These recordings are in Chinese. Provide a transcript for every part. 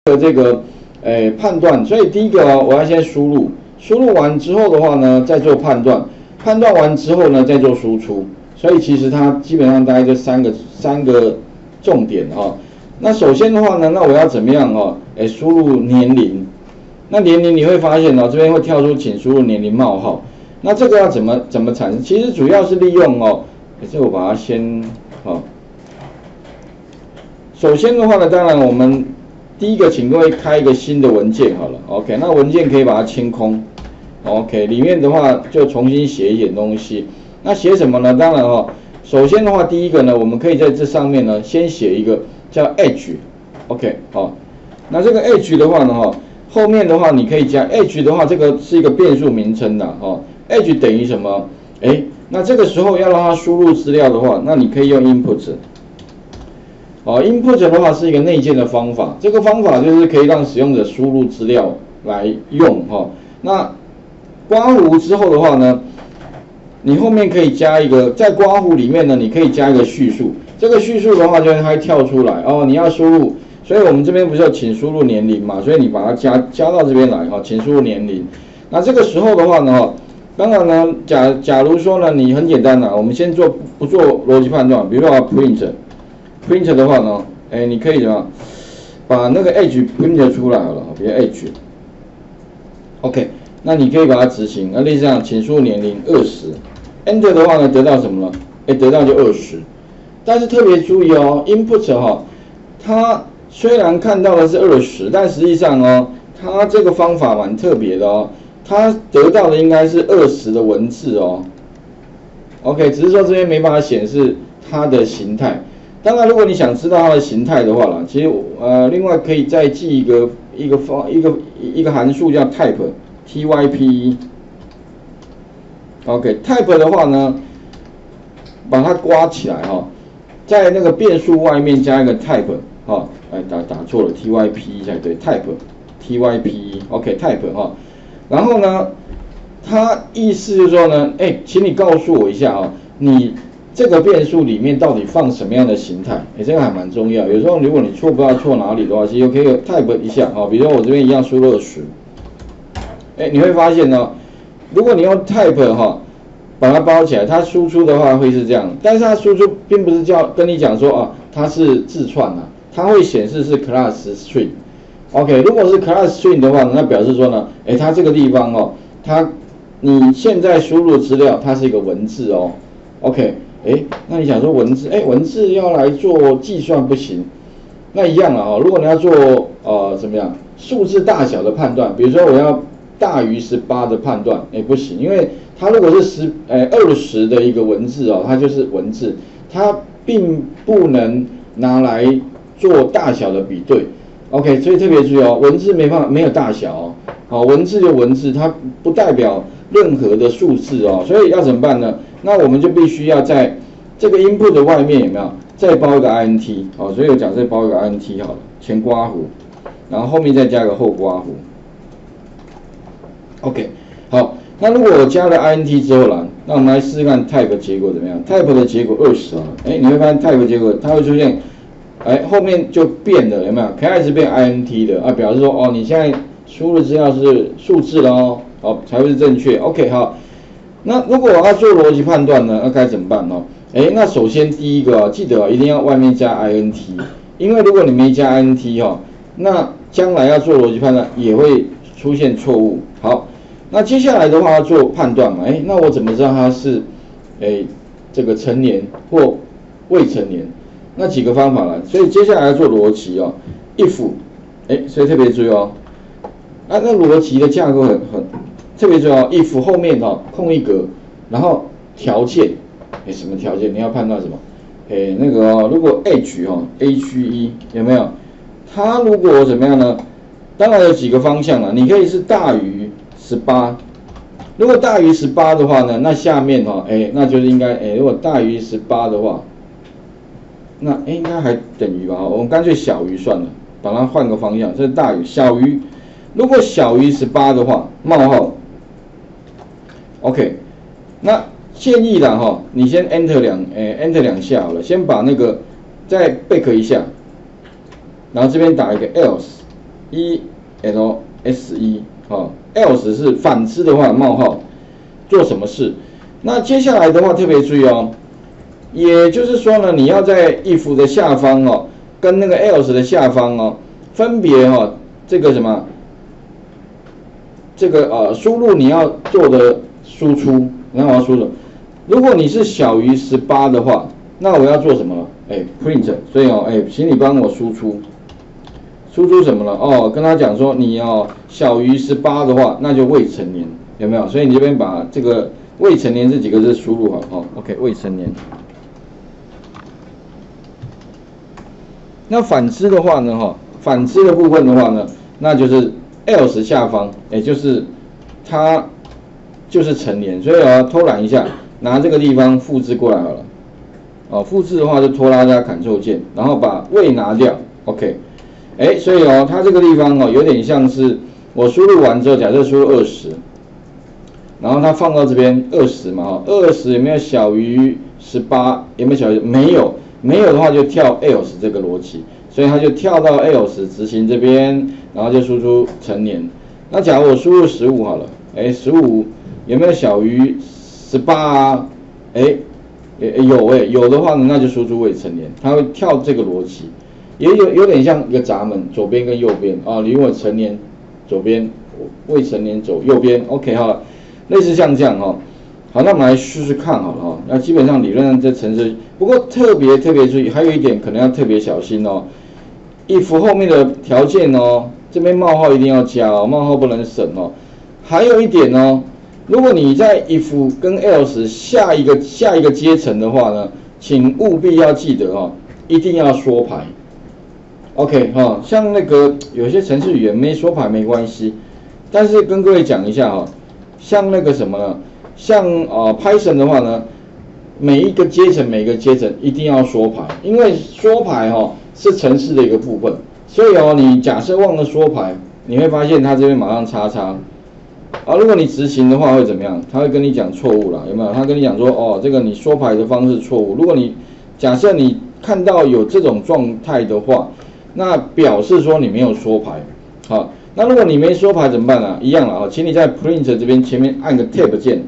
的这个判断，所以第一个哦，我要先输入，输入完之后的话呢，再做判断，判断完之后呢，再做输出。所以其实它基本上大概就三个重点哈。那首先的话呢，那我要怎么样哦？输入年龄，那年龄你会发现哦，这边会跳出请输入年龄冒号。那这个要怎么产生？其实主要是利用哦，这我把它先哦。首先的话呢，当然我们第一个，请各位开一个新的文件好了 ，OK， 那文件可以把它清空 ，OK， 里面的话就重新写一点东西。那写什么呢？当然哦，首先的话，第一个呢，我们可以在这上面呢，先写一个叫 Edge，OK， 好，那这个 Edge 的话呢，哈，后面的话你可以加 Edge 的话，这个是一个变数名称的，哈 ，Edge 等于什么？那这个时候要让它输入资料的话，那你可以用 Input。input 的话是一个内建的方法，这个方法就是可以让使用者输入资料来用哈。那刮弧之后的话呢，你后面可以加一个，在刮弧里面呢，你可以加一个叙述。这个叙述的话，就是它会跳出来哦，你要输入。所以我们这边不是有请输入年龄嘛，所以你把它加到这边来哈，请输入年龄。那这个时候的话呢，当然呢，假如说呢，你很简单啦，我们先不做逻辑判断，比如说 print 的话呢，你可以怎么把那个 edge print 出来好了，比如 edge，OK， 那你可以把它执行，类似这样，请输入年龄20，Enter 的话呢，得到什么了？得到就20，但是特别注意哦 ，input 哈，它虽然看到的是20，但实际上哦，它这个方法蛮特别的哦，它得到的应该是20的文字哦 ，OK， 只是说这边没办法显示它的形态。当然，如果你想知道它的形态的话啦，其实另外可以再记一个函数叫 type，type 的话呢，把它刮起来哈，在那个变数外面加一个 type 哈，打错了 type 才对 type type 哈，然后呢，它意思就是说呢，请你告诉我一下啊，你这个变数里面到底放什么样的形态？这个还蛮重要。有时候如果你不知道错哪里的话，其实可以 type 一下啊。比如说我这边一样输入20，你会发现呢，如果你用 type 哈把它包起来，它输出的话会是这样，但是它输出并不是跟你讲说啊它是字串啊，它会显示是 class string。OK， 如果是 class string 的话呢，那表示说呢，它这个地方哦，你现在输入的资料它是一个文字哦。OK。那你想说文字要来做计算不行，那一样啊，如果你要做怎么样数字大小的判断，比如说我要大于18的判断，不行，因为它如果是20的一个文字哦，它就是文字，它并不能拿来做大小的比对。OK， 所以特别注意哦，文字没有大小哦，文字就文字，它不代表任何的数字哦，所以要怎么办呢？那我们就必须要在这个 input 的外面有没有再包一个 int 所以我假设包一个 int 好了，前刮弧，然后后面再加个后刮弧。OK， 好，那如果我加了 int 之后啦，那我们来试试看 type 结果怎么样 ？type 的结果20啊，你会发现 type 结果它会出现，后面就变了，有没有？开始变 int 的啊，表示说你现在输入资料是数字了才会是正确。OK， 好。那如果我要做逻辑判断呢，那该怎么办呢？那首先第一个记得一定要外面加 int， 因为如果你没加 int 那将来要做逻辑判断也会出现错误。好，那接下来的话要做判断嘛，那我怎么知道它是这个成年或未成年？那几个方法了，所以接下来要做逻辑if， 所以特别注意那逻辑的架构很特别重要 ，if 后面空一格，然后条件，什么条件？你要判断什么？那个如果 h he 有没有？它如果怎么样呢？当然有几个方向了，你可以是大于18，如果大于18的话呢，那下面那就是应该如果大于18的话，那应该还等于吧？我们干脆小于算了，把它换个方向，这是大于小于，如果小于18的话，冒号。OK， 那建议啦你先 Enter 两下好了，先把那个再 back 一下，然后这边打一个 else， else else 是反之的话冒号做什么事？那接下来的话特别注意哦，也就是说呢，你要在 if 的下方哦，跟那个 else 的下方哦，分别哦这个什么，这个输入你要做的输出，然后我要输入，如果你是小于18的话，那我要做什么了？print， 所以请你帮我输出什么了？跟他讲说你小于18的话，那就未成年，有没有？所以你这边把这个未成年这几个字输入好，OK， 未成年。那反之的话呢，反之的部分的话呢，那就是 else 下方，也就是他就是成年，所以偷懒一下，拿这个地方复制过来好了。复制的话就拖拉加 Ctrl 键，然后把未拿掉 ，OK。所以它这个地方有点像是我输入完之后，假设输入20，然后它放到这边20嘛，20有没有小于18？有没有小于？没有，没有的话就跳 else 这个逻辑，所以它就跳到 else 执行这边，然后就输出成年。那假如我输入15好了，15有没有小于18啊？有的话呢，那就输出未成年，它会跳这个逻辑。也有点像一个闸门，左边跟右边你如果成年左边，未成年走右边 ，OK 类似像这样好，那我们来试试看好了那基本上理论上这程式，不过特别注意，还有一点可能要特别小心if 后面的条件这边冒号一定要加冒号不能省还有一点如果你在 if 跟 else 下一个阶层的话呢，请务必要记得一定要缩排。OK 像那个有些程式语言没缩排没关系，但是跟各位讲一下像那个什么呢？像Python 的话呢，每一个阶层一定要缩排，因为缩排是程式的一个部分，所以你假设忘了缩排，你会发现它这边马上叉叉如果你执行的话会怎么样？他会跟你讲错误啦，有没有？他跟你讲说这个你缩排的方式错误。如果你假设你看到有这种状态的话，那表示说你没有缩排，那如果你没缩排怎么办呢？一样了请你在 print 这边前面按个 tab 键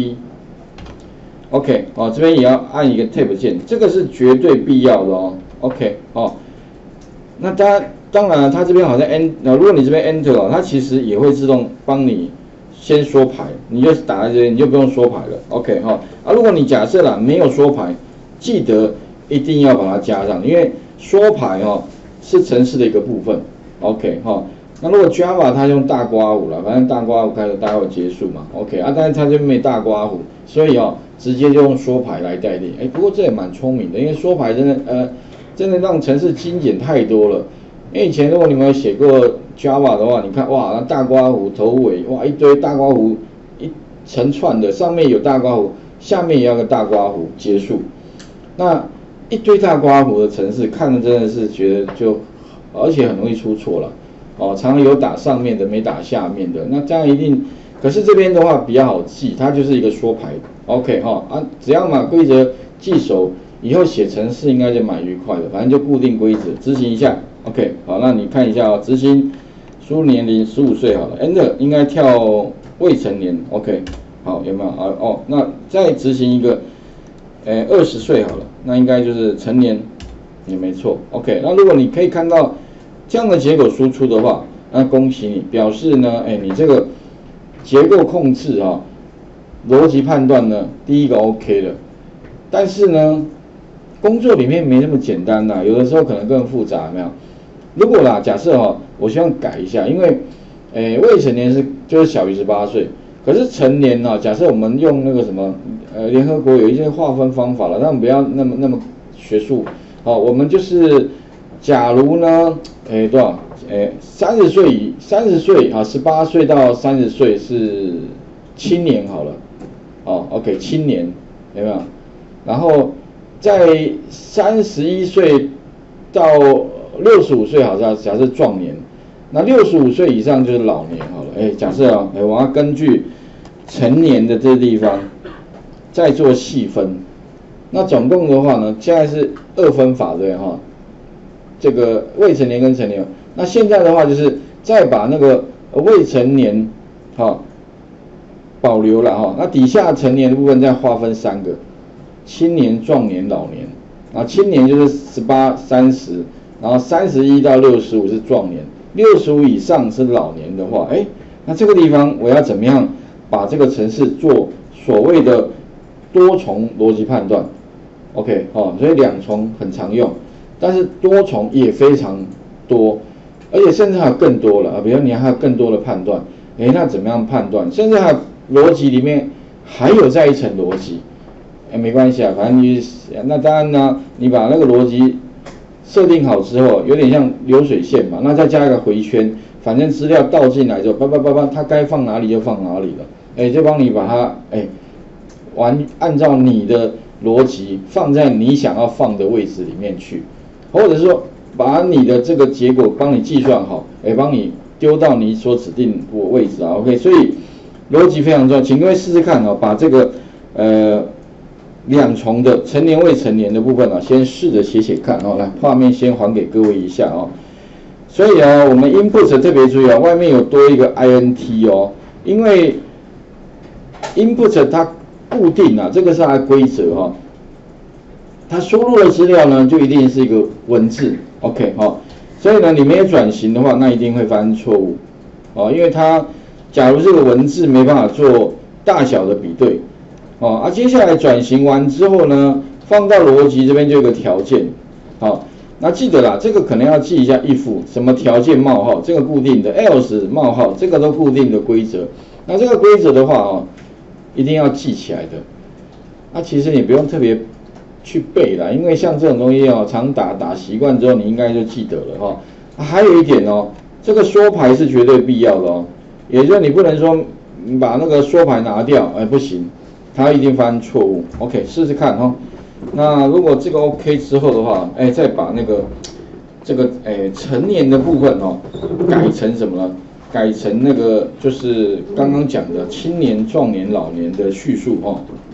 ，tab，OK， 这边也要按一个 tab 键，这个是绝对必要的OK，那当然它这边好像如果你这边 enter 它其实也会自动帮你先缩排，你就打在这边，你就不用缩排了 ，OK 如果你假设没有缩排，记得一定要把它加上，因为缩排是程式的一个部分 ，OK 那如果 Java 它用大括弧了，反正大括弧开头大括弧结束嘛 ，OK 但是它这边没大括弧，所以直接就用缩排来代替。不过这也蛮聪明的，因为缩排真的让程式精简太多了。因为以前如果你们有写过 Java 的话，你看那大括弧头尾一堆大括弧一成串的，上面有大括弧，下面也要个大括弧结束。那一堆大括弧的程式，看的真的是觉得而且很容易出错了常常有打上面的没打下面的，那这样一定。可是这边的话比较好记，它就是一个缩排 ，OK 只要把规则记熟，以后写程式应该就蛮愉快的，反正就固定规则，执行一下 ，OK 那你看一下执行输入年龄15岁好了 ，Enter 应该跳未成年 ，OK 有没有那再执行一个20岁好了，那应该就是成年也没错 ，OK 那如果你可以看到这样的结果输出的话，那恭喜你，表示呢你这个结构控制逻辑判断呢第一个 OK 了，但是呢工作里面没那么简单有的时候可能更复杂，有没有？如果假设我希望改一下，因为未成年就是小于18岁，可是成年假设我们用那个什么联合国有一些划分方法了，但我们不要那么学术我们就是假如呢多少30岁18岁到30岁是青年好了OK 青年有没有？然后在31岁到65岁好，假设壮年，那65岁以上就是老年好了假设我要根据成年的这地方再做细分，那总共的话呢，现在是2分法对这个未成年跟成年，那现在的话就是再把那个未成年哈保留了哈，那底下成年的部分再划分3个，青年、壮年、老年。啊，青年就是18、30，然后31到65是壮年，65以上是老年的话，那这个地方我要怎么样把这个程式做所谓的多重逻辑判断 ？OK， 所以2重很常用，但是多重也非常多，而且甚至还有更多了啊，比如你还有更多的判断，那怎么样判断？甚至还有逻辑里面还有再一层逻辑。没关系啊，反正那当然呢，你把那个逻辑设定好之后，有点像流水线嘛，那再加一个回圈，反正资料倒进来之后，它该放哪里就放哪里了，就帮你把它按照你的逻辑放在你想要放的位置里面去，或者说把你的这个结果帮你计算好，帮你丢到你所指定的位置啊 ，OK， 所以逻辑非常重要，请各位试试看把这个2重的成年未成年的部分先试着写看来，画面先还给各位一下所以我们 input 特别注意外面有多一个 int 因为 input 它固定这个是它的规则它输入的资料呢就一定是一个文字 ，OK 所以呢你没有转型的话，那一定会发生错误因为它假如这个文字没办法做大小的比对。接下来转型完之后呢，放到逻辑这边就有个条件，那记得啦，这个可能要记一下 if 什么条件冒号，这个固定的 else 冒号，这个都固定的规则。那这个规则的话一定要记起来的。那其实你不用特别去背啦，因为像这种东西常打习惯之后，你应该就记得了还有一点这个缩排是绝对必要的也就是你不能说你把那个缩排拿掉，不行。它一定发生错误 ，OK， 试试看那如果这个 OK 之后的话，再把那个这个成年的部分改成什么呢？改成那个就是刚刚讲的青年、壮年、老年的叙述